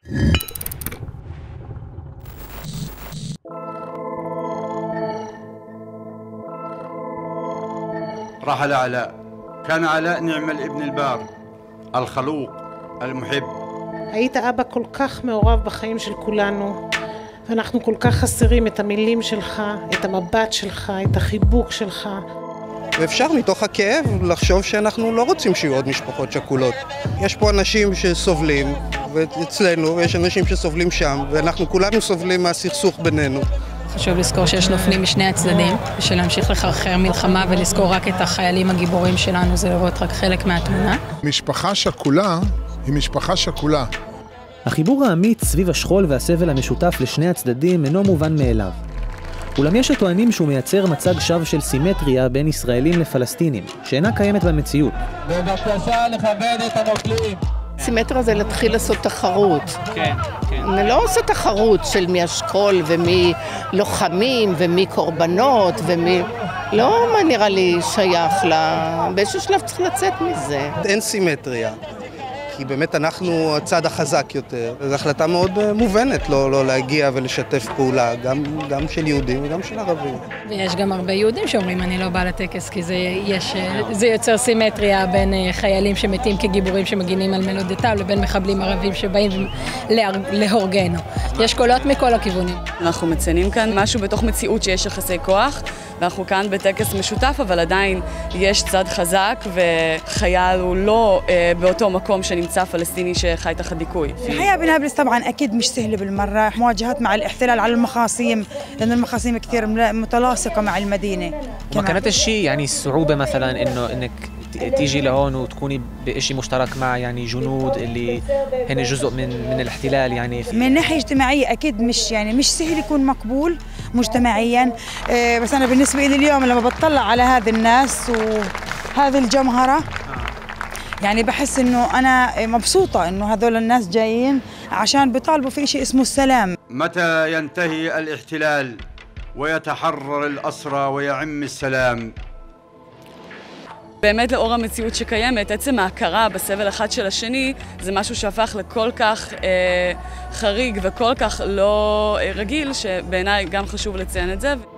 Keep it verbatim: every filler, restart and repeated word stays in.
رحل علاء. كان علاء نعم الابن البار الخلوق المحب. היית אבא כל כך מעורב בחיים של כולנו, ואנחנו כל כך חסרים את המילים שלך, את המבט שלך, את החיבוק שלך. ואפשר מתוך הכאב לחשוב שאנחנו לא רוצים שיהיו עוד משפחות שכולות. יש פה אנשים שסובלים, ואצלנו יש אנשים שסובלים שם, ואנחנו כולנו סובלים מהסכסוך בינינו. חשוב לזכור שיש נופלים משני הצדדים, ושל להמשיך לחרחר מלחמה ולזכור רק את החיילים הגיבורים שלנו, זה לראות רק חלק מהתמונה. משפחה שכולה היא משפחה שכולה. החיבור האמיץ סביב השכול והסבל המשותף לשני הצדדים אינו מובן מאליו. אולם יש הטוענים שהוא מייצר מצג שווא של סימטריה בין ישראלים לפלסטינים, שאינה קיימת במציאות. בבקשה לכבד את הנופלים. סימטריה זה להתחיל לעשות תחרות. כן, כן. אני לא עושה תחרות של מי אשכול ומי לוחמים ומי קורבנות ומי... לא מה נראה לי שייך לה... באיזשהו שלב צריך לצאת מזה. אין סימטריה. כי באמת אנחנו הצד החזק יותר. זו החלטה מאוד מובנת לא, לא להגיע ולשתף פעולה, גם, גם של יהודים וגם של ערבים. ויש גם הרבה יהודים שאומרים אני לא באה לטקס, כי זה, יש, זה יוצר סימטריה בין חיילים שמתים כגיבורים שמגינים על מולדתם לבין מחבלים ערבים שבאים להורגנו. יש קולות מכל הכיוונים. אנחנו מציינים כאן משהו בתוך מציאות שיש יחסי כוח, ואנחנו כאן בטקס משותף, אבל עדיין יש צד חזק, וחייל הוא לא אה, באותו מקום שנמצא פלסטיני שחי תחת דיכוי. الحياة بنابلس طبعا أكيد مش سهلة بالمرة، مواجهات مع الاحتلال على المخاصيم، لأن المخاصيم كثير متلاصقة مع المدينة. ما كانت الشيء يعني الصعوبة مثلا إنه إنك تيجي لهون وتكوني بشيء مشترك مع يعني جنود اللي هن جزء من من الاحتلال يعني. من ناحية اجتماعية أكيد مش يعني مش سهل يكون مقبول مجتمعيا، بس أنا بالنسبة لي اليوم لما بطلع على هذه الناس وهذه الجمهرة يعني بحس إنه أنا مبسوطة إنه هذول الناس جايين عشان بيطالبوا في شيء اسمه السلام. متى ينتهي الاحتلال ويتحرر الأسرى ويعم السلام؟ באמת לאור המציאות שקיימת, עצם ההכרה בסבל אחד של השני, זה משהו שהפך לכל כך אה, חריג וכל כך לא אה, רגיל, שבעיניי גם חשוב לציין את זה.